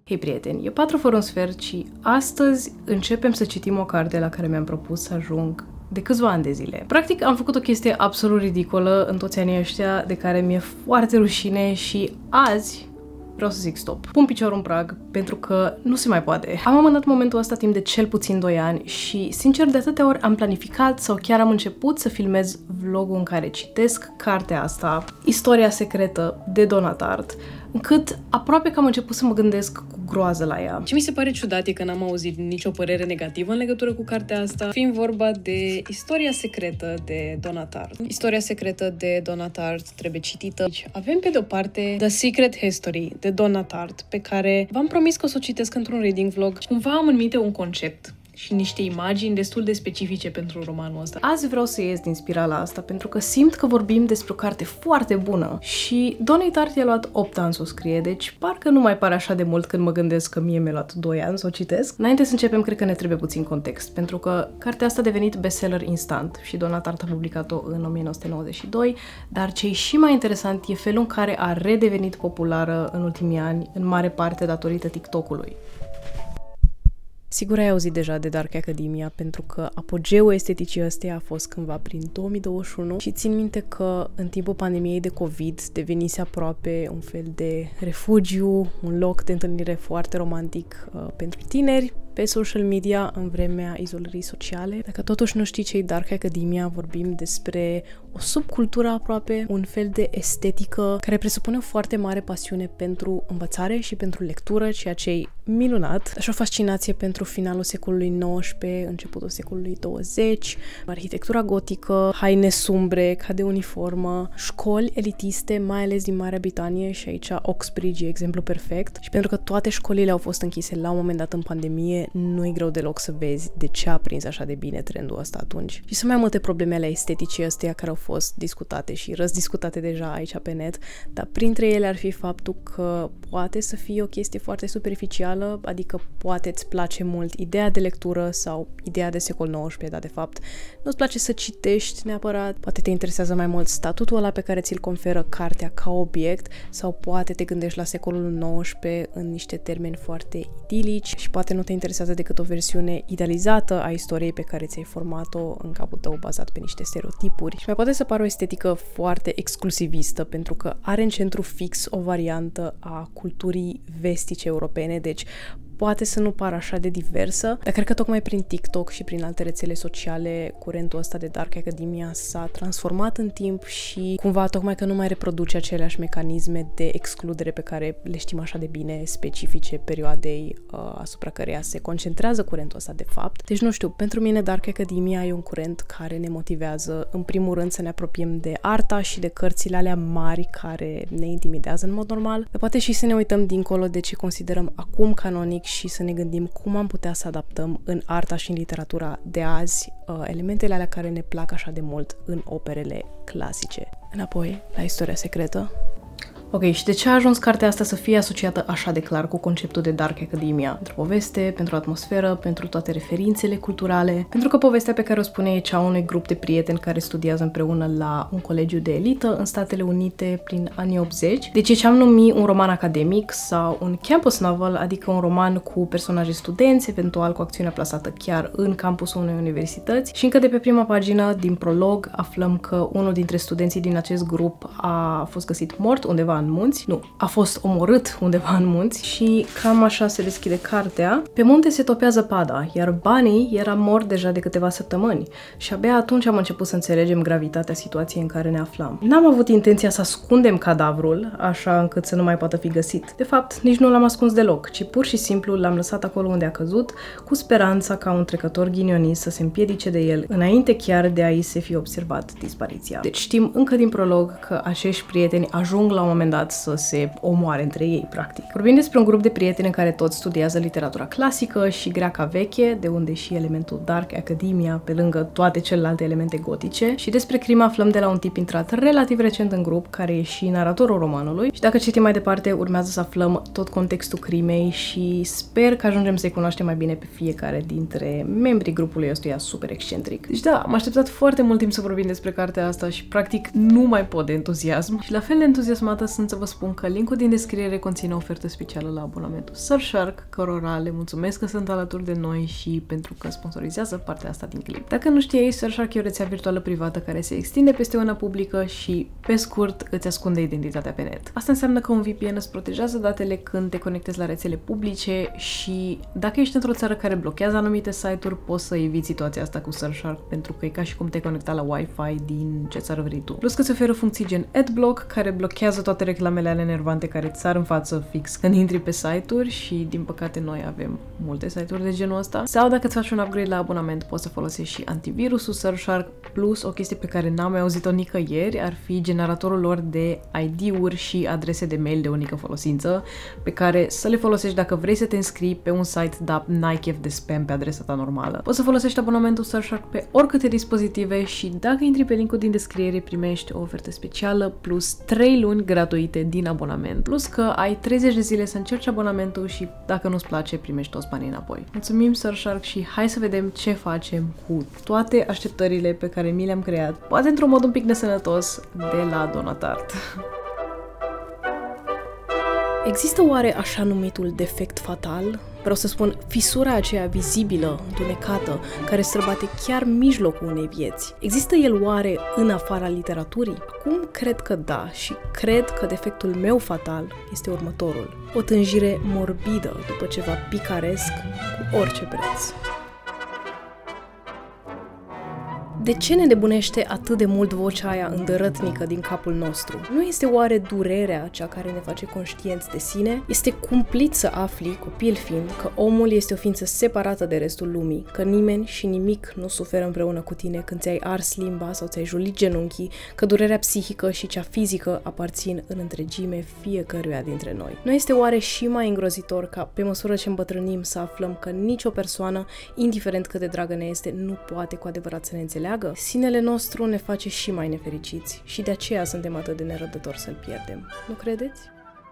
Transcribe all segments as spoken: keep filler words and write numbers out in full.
Hei prieteni, e patru fără un sfert și astăzi începem să citim o carte la care mi-am propus să ajung de câțiva ani de zile. Practic am făcut o chestie absolut ridicolă în toți anii ăștia de care mi-e foarte rușine și azi vreau să zic stop. Pun piciorul în prag pentru că nu se mai poate. Am amânat momentul ăsta timp de cel puțin doi ani și, sincer, de atâtea ori am planificat sau chiar am început să filmez vlogul în care citesc cartea asta, Istoria secretă de Donna Tartt, încât aproape că am început să mă gândesc cu groază la ea. Ce mi se pare ciudat e că n-am auzit nicio părere negativă în legătură cu cartea asta, fiind vorba de Istoria secretă de Donna Tartt. Istoria secretă de Donna Tartt trebuie citită. Deci, avem pe de-o parte The Secret History de Donna Tartt, pe care v-am promis că o să o citesc într-un reading vlog. Cumva am în minte un concept și niște imagini destul de specifice pentru romanul ăsta. Azi vreau să ies din spirala asta, pentru că simt că vorbim despre o carte foarte bună și Donnei Tartt i-a luat opt ani să o scrie, deci parcă nu mai pare așa de mult când mă gândesc că mie mi-a luat doi ani să o citesc. Înainte să începem, cred că ne trebuie puțin context, pentru că cartea asta a devenit bestseller instant și Donna Tartt a publicat-o în o mie nouă sute nouăzeci și doi, dar ce e și mai interesant e felul în care a redevenit populară în ultimii ani, în mare parte datorită TikTok-ului. Sigur ai auzit deja de Dark Academia, pentru că apogeul esteticii ăsteia a fost cândva prin două mii douăzeci și unu și țin minte că în timpul pandemiei de COVID devenise aproape un fel de refugiu, un loc de întâlnire foarte romantic uh, pentru tineri pe social media în vremea izolării sociale. Dacă totuși nu știi ce-i Dark Academia, vorbim despre o subcultură aproape, un fel de estetică care presupune o foarte mare pasiune pentru învățare și pentru lectură, ceea ce e minunat, și o fascinație pentru finalul secolului nouăsprezece, începutul secolului douăzeci, arhitectura gotică, haine sumbre ca de uniformă, școli elitiste, mai ales din Marea Britanie, și aici Oxbridge e exemplu perfect. Și pentru că toate școlile au fost închise la un moment dat în pandemie, nu e greu deloc să vezi de ce a prins așa de bine trendul ăsta atunci. Și sunt mai multe probleme ale esteticii astea care au fost discutate și răzdiscutate deja aici pe net, dar printre ele ar fi faptul că poate să fie o chestie foarte superficială, adică poate îți place mult ideea de lectură sau ideea de secol nouăsprezece, dar de fapt nu-ți place să citești neapărat, poate te interesează mai mult statutul ăla pe care ți-l conferă cartea ca obiect, sau poate te gândești la secolul nouăsprezece în niște termeni foarte idilici și poate nu te interesează decât o versiune idealizată a istoriei pe care ți-ai format-o în capul tău bazat pe niște stereotipuri. Și mai poate să pară o estetică foarte exclusivistă, pentru că are în centru fix o variantă a culturii vestice europene, deci poate să nu pară așa de diversă, dar cred că tocmai prin TikTok și prin alte rețele sociale curentul ăsta de Dark Academia s-a transformat în timp și cumva tocmai că nu mai reproduce aceleași mecanisme de excludere pe care le știm așa de bine, specifice perioadei uh, asupra căreia se concentrează curentul ăsta de fapt. Deci nu știu, pentru mine Dark Academia e un curent care ne motivează în primul rând să ne apropiem de arta și de cărțile alea mari care ne intimidează în mod normal, dar poate și să ne uităm dincolo de ce considerăm acum canonic și să ne gândim cum am putea să adaptăm în arta și în literatura de azi uh, elementele alea care ne plac așa de mult în operele clasice. Înapoi, la Istoria secretă. Ok, și de ce a ajuns cartea asta să fie asociată așa de clar cu conceptul de Dark Academia? Pentru poveste, pentru atmosferă, pentru toate referințele culturale, pentru că povestea pe care o spune e cea a unui grup de prieteni care studiază împreună la un colegiu de elită în Statele Unite prin anii optzeci. Deci e ce am numit un roman academic sau un campus novel, adică un roman cu personaje studenți, eventual cu acțiunea plasată chiar în campusul unei universități. Și încă de pe prima pagină din prolog aflăm că unul dintre studenții din acest grup a fost găsit mort undeva în munți. Nu, a fost omorât undeva în munți și cam așa se deschide cartea. Pe munte se topea zăpada, iar Bunny era mort deja de câteva săptămâni și abia atunci am început să înțelegem gravitatea situației în care ne aflam. N-am avut intenția să ascundem cadavrul, așa încât să nu mai poată fi găsit. De fapt, nici nu l-am ascuns deloc, ci pur și simplu l-am lăsat acolo unde a căzut, cu speranța ca un trecător ghinionist să se împiedice de el, înainte chiar de a-i se fi observat dispariția. Deci știm încă din prolog că acești prieteni ajung la un moment dat să se omoare între ei, practic. Vorbim despre un grup de prieteni în care toți studiază literatura clasică și greaca veche, de unde și elementul Dark Academia, pe lângă toate celelalte elemente gotice, și despre crimă aflăm de la un tip intrat relativ recent în grup, care e și naratorul romanului. Și dacă citim mai departe, urmează să aflăm tot contextul crimei și sper că ajungem să-i cunoaștem mai bine pe fiecare dintre membrii grupului ăstuia super excentric. Deci da, am așteptat foarte mult timp să vorbim despre cartea asta și practic nu mai pot de entuziasm. Și la fel de entuziasmată sunt sunt să vă spun că linkul din descriere conține o ofertă specială la abonamentul Surfshark, cărora le mulțumesc că sunt alături de noi și pentru că sponsorizează partea asta din clip. Dacă nu știai, Surfshark e o rețea virtuală privată care se extinde peste una publică și, pe scurt, îți ascunde identitatea pe net. Asta înseamnă că un V P N îți protejează datele când te conectezi la rețele publice și dacă ești într-o țară care blochează anumite site-uri, poți să eviți situația asta cu Surfshark pentru că e ca și cum te conecta la Wi-Fi din ce țară vrei tu. Plus că îți oferă funcții gen Adblock, care blochează toate reclamele ale enervante care îți sar în față fix când intri pe site-uri și, din păcate, noi avem multe site-uri de genul ăsta. Sau dacă îți faci un upgrade la abonament, poți să folosești și antivirusul Surfshark, plus o chestie pe care n-am mai auzit-o nicăieri ar fi generatorul lor de I D-uri și adrese de mail de unică folosință, pe care să le folosești dacă vrei să te înscrii pe un site, dar n-ai chef de spam pe adresa ta normală. Poți să folosești abonamentul Surfshark pe oricâte dispozitive și dacă intri pe linkul din descriere primești o ofertă specială plus trei luni gratuite din abonament. Plus că ai treizeci de zile să încerci abonamentul și dacă nu-ți place primești toți banii înapoi. Mulțumim Surfshark și hai să vedem ce facem cu toate așteptările pe care mi le-am creat, poate într-un mod un pic nesănătos, de la Donatart. Există oare așa numitul defect fatal? Vreau să spun, fisura aceea vizibilă, întunecată, care străbate chiar mijlocul unei vieți. Există el oare în afara literaturii? Acum cred că da și cred că defectul meu fatal este următorul. O tânjire morbidă după ceva picaresc cu orice preț. De ce ne nebunește atât de mult vocea aia îndărătnică din capul nostru? Nu este oare durerea cea care ne face conștienți de sine? Este cumplit să afli, copil fiind, că omul este o ființă separată de restul lumii, că nimeni și nimic nu suferă împreună cu tine când ți-ai ars limba sau ți-ai julit genunchii, că durerea psihică și cea fizică aparțin în întregime fiecăruia dintre noi. Nu este oare și mai îngrozitor ca, pe măsură ce îmbătrânim, să aflăm că nicio persoană, indiferent cât de dragă ne este, nu poate cu adevărat să ne înțeleagă? Sinele nostru ne face și mai nefericiți și de aceea suntem atât de nerăbdători să-l pierdem. Nu credeți?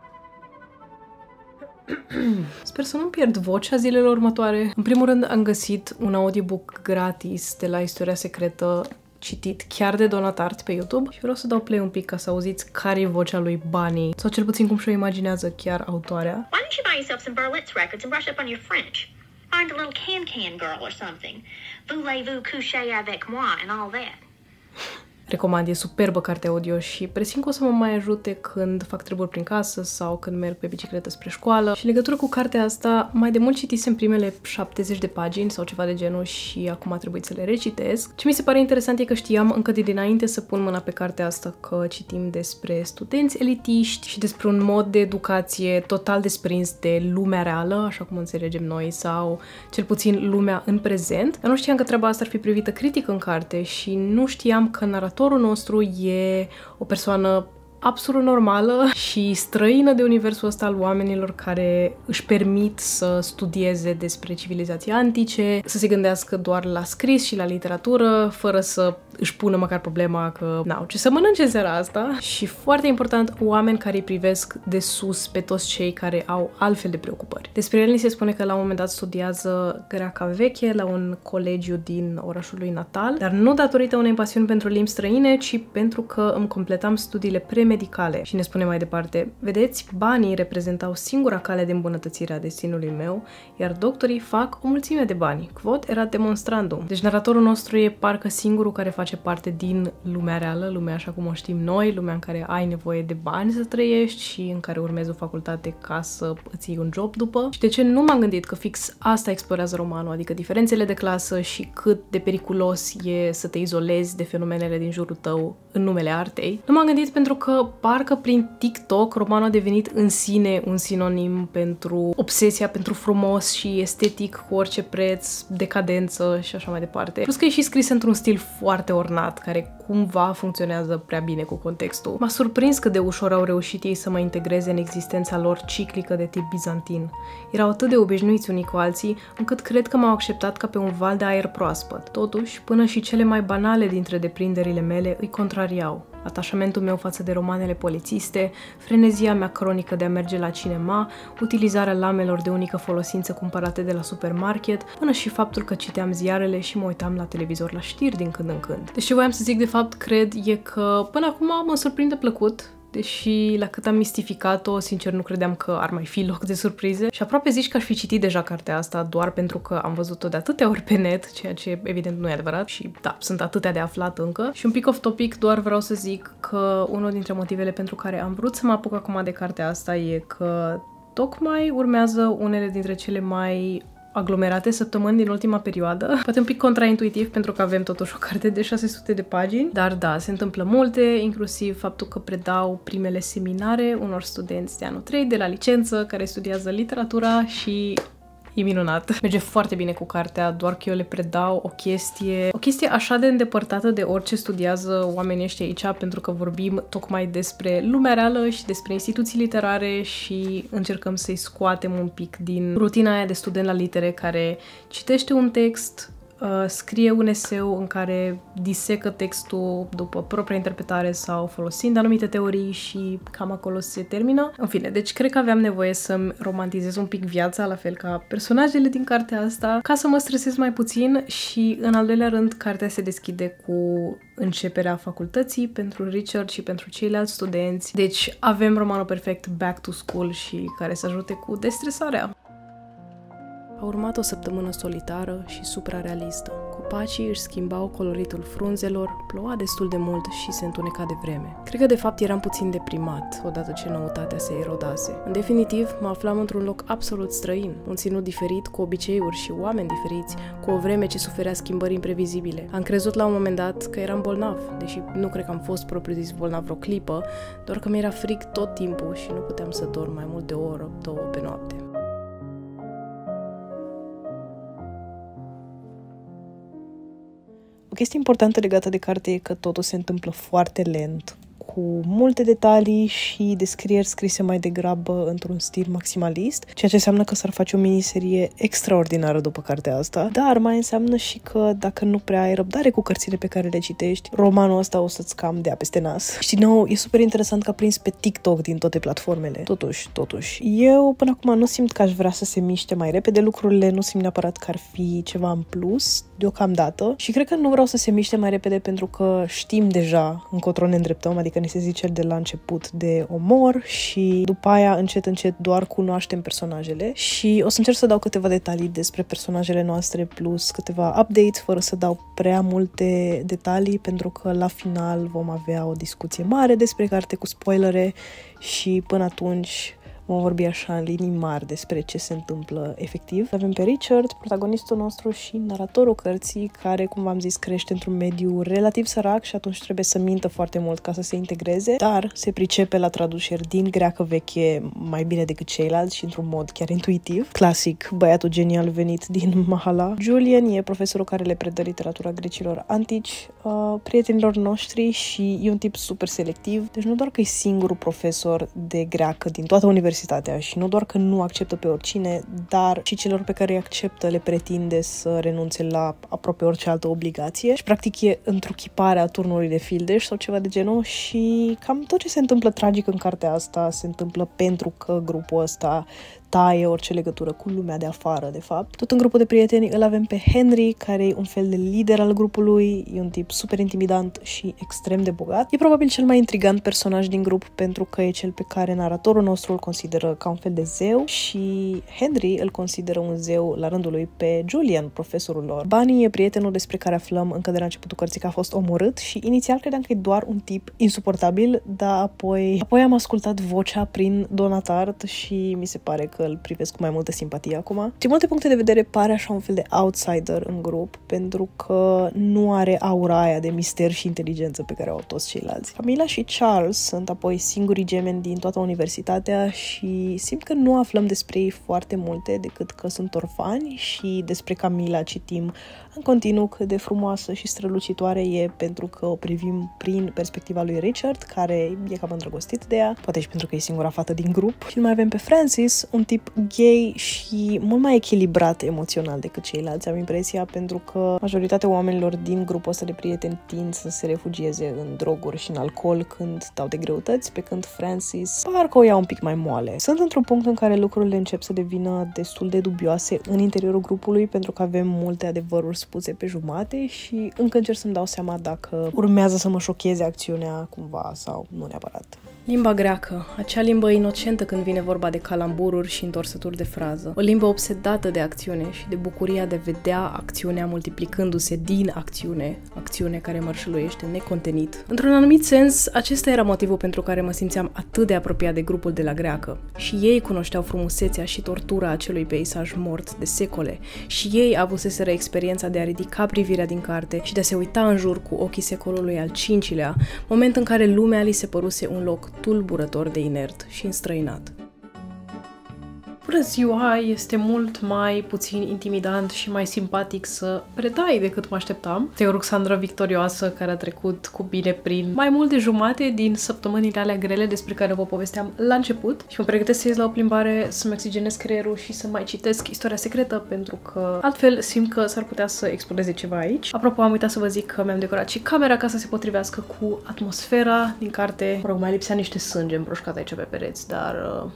Sper să nu pierd vocea zilele următoare. În primul rând am găsit un audiobook gratis de la Istoria Secretă, citit chiar de Donatart pe YouTube și vreau să dau play un pic ca să auziți care e vocea lui Bunny, sau cel puțin cum și-o imaginează chiar autoarea. Why don't you buy yourself some Berlitz records and brush up on your French? Find a little can-can girl or something. Voulez-vous coucher avec moi and all that. Recomand, e superbă cartea audio și presimt că o să mă mai ajute când fac treburi prin casă sau când merg pe bicicletă spre școală. Și în legătură cu cartea asta, mai de mult citisem primele șaptezeci de pagini sau ceva de genul și acum a trebuit să le recitesc. Ce mi se pare interesant e că știam încă de dinainte să pun mâna pe cartea asta că citim despre studenți elitiști și despre un mod de educație total desprins de lumea reală, așa cum înțelegem noi, sau cel puțin lumea în prezent. Dar nu știam că treaba asta ar fi privită critic în carte și nu știam că naratorul nostru e o persoană absolut normală și străină de universul ăsta al oamenilor care își permit să studieze despre civilizații antice, să se gândească doar la scris și la literatură, fără să își pună măcar problema că n-au ce să mănânce în seara asta. Și foarte important, oameni care îi privesc de sus pe toți cei care au altfel de preocupări. Despre el ni se spune că la un moment dat studiază greaca veche la un colegiu din orașul lui natal, dar nu datorită unei pasiuni pentru limbi străine, ci pentru că îmi completam studiile premedicale. Și ne spune mai departe, vedeți, banii reprezentau singura cale de îmbunătățire a destinului meu, iar doctorii fac o mulțime de bani. Quod erat demonstrandum. Deci naratorul nostru e parcă singurul care face parte din lumea reală, lumea așa cum o știm noi, lumea în care ai nevoie de bani să trăiești și în care urmezi o facultate ca să îți iei un job după. Și de ce nu m-am gândit că fix asta explorează romanul, adică diferențele de clasă și cât de periculos e să te izolezi de fenomenele din jurul tău în numele artei. Nu m-am gândit pentru că parcă prin TikTok romanul a devenit în sine un sinonim pentru obsesia pentru frumos și estetic cu orice preț, decadență și așa mai departe. Plus că e și scris într-un stil foarte ornat, care cumva funcționează prea bine cu contextul. M-a surprins cât de ușor au reușit ei să mă integreze în existența lor ciclică de tip bizantin. Erau atât de obișnuiți unii cu alții, încât cred că m-au acceptat ca pe un val de aer proaspăt. Totuși, până și cele mai banale dintre deprinderile mele îi contrariau. Atașamentul meu față de romanele polițiste, frenezia mea cronică de a merge la cinema, utilizarea lamelor de unică folosință cumpărate de la supermarket, până și faptul că citeam ziarele și mă uitam la televizor la știri din când în când. Deci ce voiam să zic de fapt, cred, e că până acum mă surprinde plăcut, deși la cât am mistificat-o, sincer nu credeam că ar mai fi loc de surprize și aproape zici că aș fi citit deja cartea asta doar pentru că am văzut-o de atâtea ori pe net, ceea ce evident nu e adevărat și da, sunt atâtea de aflat încă. Și un pic off topic, doar vreau să zic că unul dintre motivele pentru care am vrut să mă apuc acum de cartea asta e că tocmai urmează unele dintre cele mai aglomerate săptămâni din ultima perioadă. Poate un pic contraintuitiv pentru că avem totuși o carte de șase sute de pagini, dar da, se întâmplă multe, inclusiv faptul că predau primele seminare unor studenți de anul trei de la licență care studiază literatura și e minunat. Merge foarte bine cu cartea, doar că eu le predau o chestie, o chestie așa de îndepărtată de orice studiază oamenii ăștia aici, pentru că vorbim tocmai despre lumea reală și despre instituții literare și încercăm să-i scoatem un pic din rutina aia de student la litere care citește un text, Uh, scrie un eseu în care disecă textul după propria interpretare sau folosind anumite teorii și cam acolo se termină. În fine, deci cred că aveam nevoie să-mi romantizez un pic viața, la fel ca personajele din cartea asta, ca să mă stresez mai puțin și, în al doilea rând, cartea se deschide cu începerea facultății pentru Richard și pentru ceilalți studenți. Deci avem romanul perfect back to school și care să ajute cu destresarea. A urmat o săptămână solitară și suprarealistă. Copacii își schimbau coloritul frunzelor, ploua destul de mult și se întuneca de vreme. Cred că de fapt eram puțin deprimat, odată ce noutatea se erodase. În definitiv, mă aflam într-un loc absolut străin, un ținut diferit, cu obiceiuri și oameni diferiți, cu o vreme ce suferea schimbări imprevizibile. Am crezut la un moment dat că eram bolnav, deși nu cred că am fost propriu-zis bolnav vreo clipă, doar că mi-era frig tot timpul și nu puteam să dorm mai mult de o oră, două pe noapte. O chestie importantă legată de carte e că totul se întâmplă foarte lent, cu multe detalii și descrieri scrise mai degrabă într-un stil maximalist, ceea ce înseamnă că s-ar face o miniserie extraordinară după cartea asta, dar mai înseamnă și că dacă nu prea ai răbdare cu cărțile pe care le citești, romanul ăsta o să-ți cam dea peste nas. Și din nou, e super interesant că a prins pe TikTok din toate platformele. Totuși, totuși, eu până acum nu simt că aș vrea să se miște mai repede lucrurile, nu simt neapărat că ar fi ceva în plus, deocamdată, și cred că nu vreau să se miște mai repede pentru că știm deja încotro ne îndreptăm, adică ne se zice de la început de omor și după aia încet încet doar cunoaștem personajele și o să încerc să dau câteva detalii despre personajele noastre plus câteva updates fără să dau prea multe detalii pentru că la final vom avea o discuție mare despre carte cu spoilere și până atunci vom vorbi așa în linii mari despre ce se întâmplă efectiv. Avem pe Richard, protagonistul nostru și naratorul cărții, care, cum v-am zis, crește într-un mediu relativ sărac și atunci trebuie să mintă foarte mult ca să se integreze, dar se pricepe la traduceri din greacă veche mai bine decât ceilalți și într-un mod chiar intuitiv. Clasic, băiatul genial venit din Mahala. Julian e profesorul care le predă literatura grecilor antici uh, prietenilor noștri și e un tip super selectiv, deci nu doar că e singurul profesor de greacă din toată universitatea și nu doar că nu acceptă pe oricine, dar și celor pe care îi acceptă le pretinde să renunțe la aproape orice altă obligație și practic e întruchiparea turnului de fildeș sau ceva de genul și cam tot ce se întâmplă tragic în cartea asta se întâmplă pentru că grupul ăsta taie orice legătură cu lumea de afară, de fapt. Tot în grupul de prieteni îl avem pe Henry, care e un fel de lider al grupului, e un tip super intimidant și extrem de bogat. E probabil cel mai intrigant personaj din grup pentru că e cel pe care naratorul nostru îl consideră ca un fel de zeu și Henry îl consideră un zeu la rândul lui pe Julian, profesorul lor. Bunny e prietenul despre care aflăm încă de la începutul cărții că a fost omorât și inițial credeam că e doar un tip insuportabil, dar apoi, apoi am ascultat vocea prin Donatart și mi se pare că că îl privesc cu mai multă simpatie acum. Din multe puncte de vedere pare așa un fel de outsider în grup, pentru că nu are aura aia de mister și inteligență pe care au toți ceilalți. Camila și Charles sunt apoi singurii gemeni din toată universitatea și simt că nu aflăm despre ei foarte multe decât că sunt orfani și despre Camila citim în continuu cât de frumoasă și strălucitoare e pentru că o privim prin perspectiva lui Richard, care e cam îndrăgostit de ea, poate și pentru că e singura fată din grup. Și mai avem pe Francis, un tip gay și mult mai echilibrat emoțional decât ceilalți, am impresia, pentru că majoritatea oamenilor din grupul ăsta de prieteni tind să se refugieze în droguri și în alcool când dau de greutăți, pe când Francis parcă o ia un pic mai moale. Sunt într-un punct în care lucrurile încep să devină destul de dubioase în interiorul grupului, pentru că avem multe adevăruri spuse pe jumate și încă încerc să-mi dau seama dacă urmează să mă șocheze acțiunea cumva sau nu neapărat. Limba greacă, acea limbă inocentă când vine vorba de calambururi și întorsături de frază. O limbă obsedată de acțiune și de bucuria de a vedea acțiunea multiplicându-se din acțiune, acțiune care mărșăluiește necontenit. Într-un anumit sens, acesta era motivul pentru care mă simțeam atât de apropiat de grupul de la greacă. Și ei cunoșteau frumusețea și tortura acelui peisaj mort de secole. Și ei avuseseră experiența de a ridica privirea din carte și de a se uita în jur cu ochii secolului al cincilea, moment în care lumea li se păruse un loc tulburător de inert și înstrăinat. Bună ziua! Este mult mai puțin intimidant și mai simpatic să predai decât mă așteptam. Este o Ruxandra victorioasă care a trecut cu bine prin mai mult de jumate din săptămânile alea grele despre care vă povesteam la început și mă pregătesc să ies la o plimbare, să-mi oxigenez creierul și să mai citesc istoria secretă, pentru că altfel simt că s-ar putea să explodeze ceva aici. Apropo, am uitat să vă zic că mi-am decorat și camera ca să se potrivească cu atmosfera din carte. Mă rog, mai lipsea niște sânge împroșcat aici pe pereți, dar... Uh...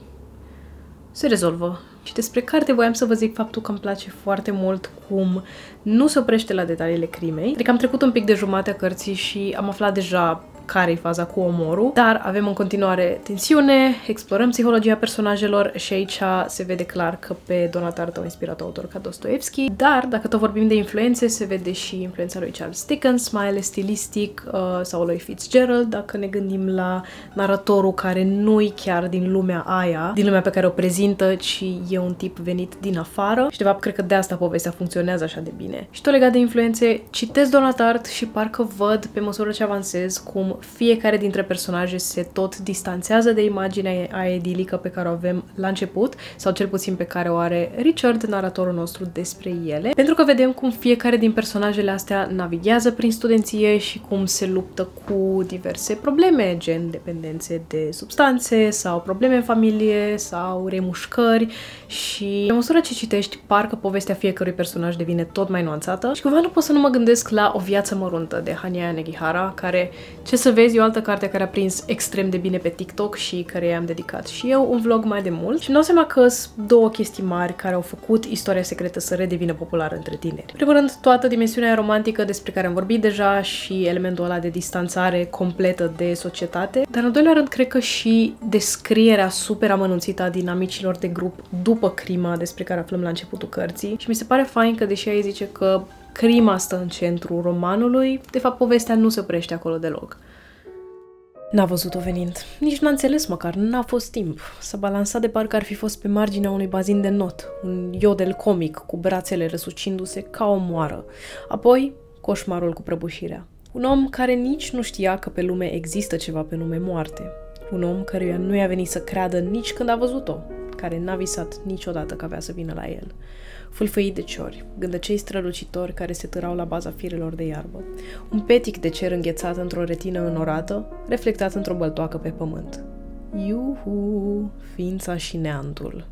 se rezolvă. Și despre carte voiam să vă zic faptul că îmi place foarte mult cum nu se oprește la detaliile crimei. Adică am trecut un pic de jumatea cărții și am aflat deja care-i faza cu omorul, dar avem în continuare tensiune, explorăm psihologia personajelor și aici se vede clar că pe Donatart au inspirat autor ca Dostoevski, dar dacă tot vorbim de influențe, se vede și influența lui Charles Dickens, mai ales stilistic, uh, sau lui Fitzgerald, dacă ne gândim la naratorul care nu-i chiar din lumea aia, din lumea pe care o prezintă, ci e un tip venit din afară și de fapt cred că de asta povestea funcționează așa de bine. Și tot legat de influențe, citesc Donatart și parcă văd pe măsură ce avansez cum fiecare dintre personaje se tot distanțează de imaginea aia idilică pe care o avem la început, sau cel puțin pe care o are Richard, naratorul nostru, despre ele, pentru că vedem cum fiecare din personajele astea navighează prin studenție și cum se luptă cu diverse probleme, gen dependențe de substanțe sau probleme în familie sau remușcări, și pe măsură ce citești, parcă povestea fiecărui personaj devine tot mai nuanțată și cumva nu pot să nu mă gândesc la O viață măruntă de Hanya Negihara, care, ce să vezi, e o altă carte care a prins extrem de bine pe TikTok și care i-am dedicat și eu un vlog mai de mult și îmi dau seama că sunt două chestii mari care au făcut istoria secretă să redevină populară între tineri. În primul rând, toată dimensiunea romantică despre care am vorbit deja și elementul ăla de distanțare completă de societate, dar în al doilea rând, cred că și descrierea super amănunțită a dinamicilor de grup după crima despre care aflăm la începutul cărții și mi se pare fain că, deși ei zice că crima stă în centrul romanului, de fapt povestea nu se oprește acolo deloc. N-a văzut-o venind. Nici n-a înțeles măcar, n-a fost timp. S-a balansat de parcă ar fi fost pe marginea unui bazin de not, un iodel comic cu brațele răsucindu-se ca o moară. Apoi, coșmarul cu prăbușirea. Un om care nici nu știa că pe lume există ceva pe nume moarte. Un om căruia nu i-a venit să creadă nici când a văzut-o, care n-a visat niciodată că avea să vină la el. Fâlfâit de ciori, gândăcei strălucitori care se târau la baza firelor de iarbă. Un petic de cer înghețat într-o retină înorată, reflectat într-o băltoacă pe pământ. Iuhu, ființa și neantul.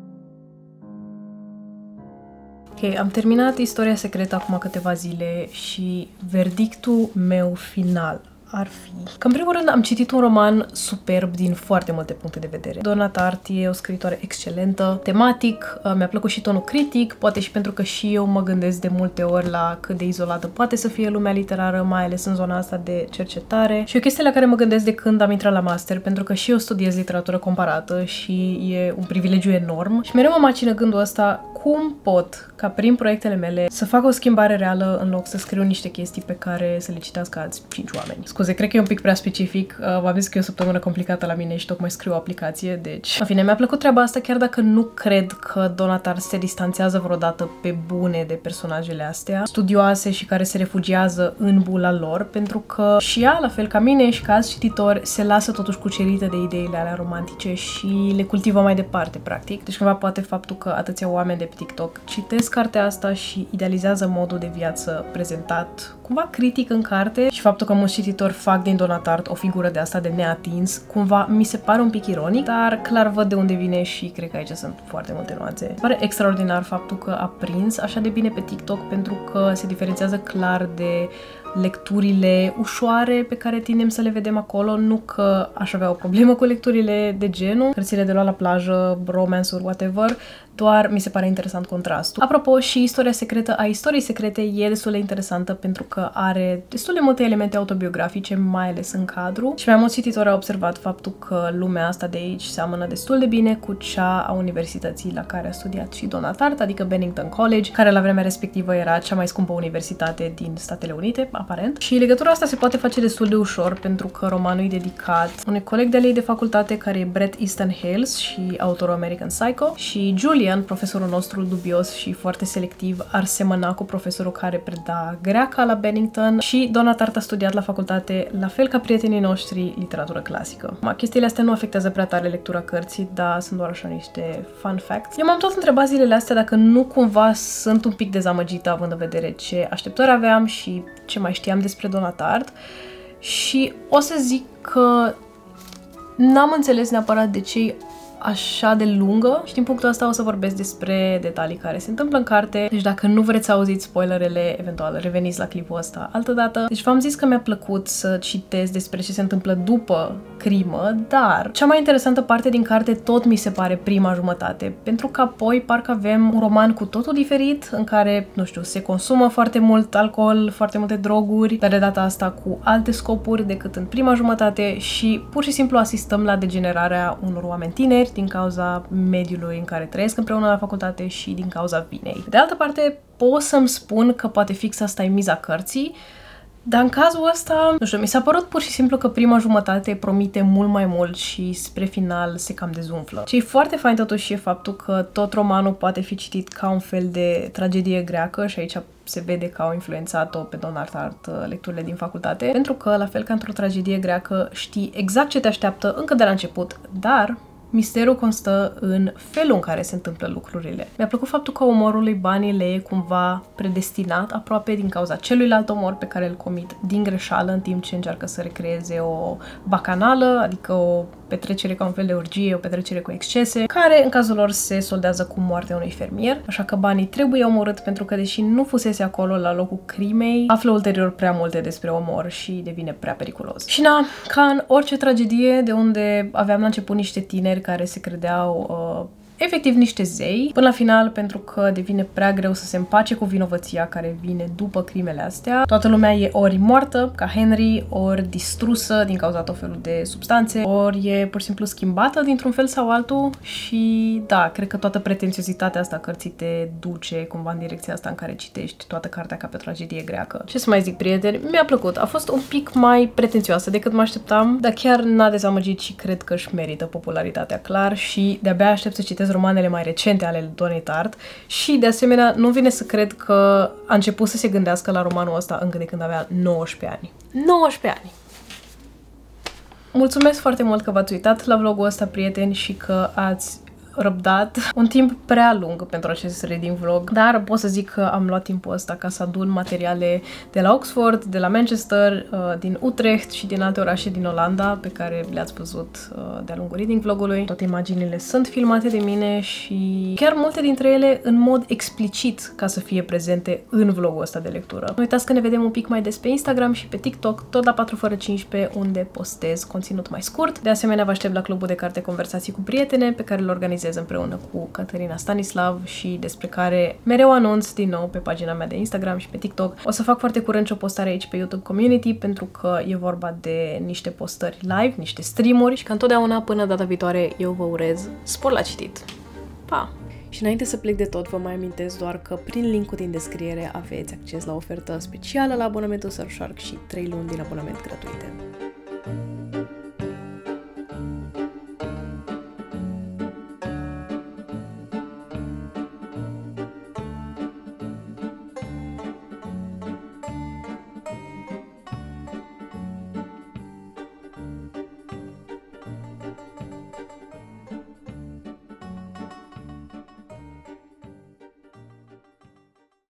Ok, am terminat istoria secretă acum câteva zile și verdictul meu final ar fi că, în primul rând, am citit un roman superb din foarte multe puncte de vedere. Donatart e o scriitoare excelentă, tematic, mi-a plăcut și tonul critic, poate și pentru că și eu mă gândesc de multe ori la cât de izolată poate să fie lumea literară, mai ales în zona asta de cercetare. Și o chestie la care mă gândesc de când am intrat la master, pentru că și eu studiez literatură comparată și e un privilegiu enorm și mereu mă macină gândul ăsta, cum pot, ca prin proiectele mele, să fac o schimbare reală în loc să scriu niște chestii pe care să le citească alți cinci oameni. Scuze, cred că e un pic prea specific. V-am zis că e o săptămână complicată la mine și tocmai scriu o aplicație, deci... În fine, mi-a plăcut treaba asta, chiar dacă nu cred că Donatart se distanțează vreodată pe bune de personajele astea, studioase și care se refugiază în bula lor, pentru că și ea, la fel ca mine și ca alți cititori, se lasă totuși cucerită de ideile alea romantice și le cultivă mai departe, practic. Deci cumva poate faptul că atâția oameni de pe TikTok citesc cartea asta și idealizează modul de viață prezentat cumva critic în carte și faptul că mulți cititori fac din Donatart o figură de asta de neatins, cumva mi se pare un pic ironic, dar clar văd de unde vine și cred că aici sunt foarte multe nuanțe. Pare extraordinar faptul că a prins așa de bine pe TikTok, pentru că se diferențiază clar de lecturile ușoare pe care tindem să le vedem acolo, nu că aș avea o problemă cu lecturile de genul, cărțile de luat la plajă, romance-uri, whatever, doar mi se pare interesant contrastul. Apropo, și istoria secretă a istoriei secrete e destul de interesantă pentru că are destul de multe elemente autobiografice, mai ales în cadru, și mai mulți cititori au observat faptul că lumea asta de aici seamănă destul de bine cu cea a universității la care a studiat și Donna Tartt, adică Bennington College, care la vremea respectivă era cea mai scumpă universitate din Statele Unite, aparent. Și legătura asta se poate face destul de ușor pentru că romanul e dedicat unui coleg de-al ei de facultate care e Bret Easton Hales și autorul American Psycho, și Julian, profesorul nostru dubios și foarte selectiv, ar semăna cu profesorul care preda greaca la Bennington, și Donna Tartt a studiat la facultate, la fel ca prietenii noștri, literatură clasică. Ma, chestiile astea nu afectează prea tare lectura cărții, dar sunt doar așa niște fun facts. Eu m-am tot întrebat zilele astea dacă nu cumva sunt un pic dezamăgită având în vedere ce așteptări aveam și ce mai știam despre Donna Tartt, și o să zic că n-am înțeles neapărat de ce așa de lungă și din punctul ăsta o să vorbesc despre detalii care se întâmplă în carte. Deci dacă nu vreți să auziți spoilerele, eventual reveniți la clipul ăsta altădată. Deci v-am zis că mi-a plăcut să citesc despre ce se întâmplă după crimă, dar cea mai interesantă parte din carte tot mi se pare prima jumătate, pentru că apoi parcă avem un roman cu totul diferit, în care, nu știu, se consumă foarte mult alcool, foarte multe droguri, dar de data asta cu alte scopuri decât în prima jumătate, și pur și simplu asistăm la degenerarea unor oameni tineri din cauza mediului în care trăiesc împreună la facultate și din cauza vinei. De altă parte, pot să-mi spun că poate fix asta e miza cărții, dar în cazul ăsta, nu știu, mi s-a părut pur și simplu că prima jumătate promite mult mai mult și spre final se cam dezumflă. Ce e foarte fain totuși e faptul că tot romanul poate fi citit ca un fel de tragedie greacă, și aici se vede că au influențat-o pe Donna Tartt lecturile din facultate, pentru că, la fel ca într-o tragedie greacă, știi exact ce te așteaptă încă de la început, dar misterul constă în felul în care se întâmplă lucrurile. Mi-a plăcut faptul că omorul lui Bunny le e cumva predestinat aproape din cauza celuilalt omor pe care îl comit din greșeală în timp ce încearcă să recreeze o bacanală, adică o petrecere ca un fel de orgie, o petrecere cu excese, care în cazul lor se soldează cu moartea unui fermier. Așa că Bunny trebuie omorât pentru că, deși nu fusese acolo la locul crimei, află ulterior prea multe despre omor și devine prea periculos. Și na, ca în orice tragedie de unde aveam la început niște tineri care se credeau uh, efectiv niște zei, până la final, pentru că devine prea greu să se împace cu vinovăția care vine după crimele astea. Toată lumea e ori moartă, ca Henry, ori distrusă din cauza tot felul de substanțe, ori e pur și simplu schimbată dintr-un fel sau altul, și da, cred că toată pretențiozitatea asta cărții te duce cumva în direcția asta în care citești toată cartea ca pe o tragedie greacă. Ce să mai zic, prieteni? Mi-a plăcut. A fost un pic mai pretențioasă decât mă așteptam, dar chiar n-a dezamăgit și cred că își merită popularitatea, clar, și de-abia aștept să citesc romanele mai recente ale Donnei Tartt, și de asemenea nu vine să cred că a început să se gândească la romanul ăsta încă de când avea nouăsprezece ani. nouăsprezece ani! Mulțumesc foarte mult că v-ați uitat la vlogul ăsta, prieteni, și că ați răbdat un timp prea lung pentru acest reading vlog, dar pot să zic că am luat timpul ăsta ca să adun materiale de la Oxford, de la Manchester, din Utrecht și din alte orașe din Olanda pe care le-ați văzut de-a lungul reading vlogului. Toate imaginile sunt filmate de mine și chiar multe dintre ele în mod explicit ca să fie prezente în vlogul ăsta de lectură. Nu uitați că ne vedem un pic mai des pe Instagram și pe TikTok, tot la patru fără cincisprezece, unde postez conținut mai scurt. De asemenea, vă aștept la clubul de carte Conversații cu prietene, pe care îl organizez împreună cu Caterina Stanislav și despre care mereu anunț din nou pe pagina mea de Instagram și pe TikTok. O să fac foarte curând și o postare aici pe YouTube Community, pentru că e vorba de niște postări live, niște streamuri, și ca întotdeauna, până data viitoare, eu vă urez spor la citit. Pa! Și înainte să plec de tot, vă mai amintesc doar că prin linkul din descriere aveți acces la ofertă specială la abonamentul Surfshark și trei luni din abonament gratuite.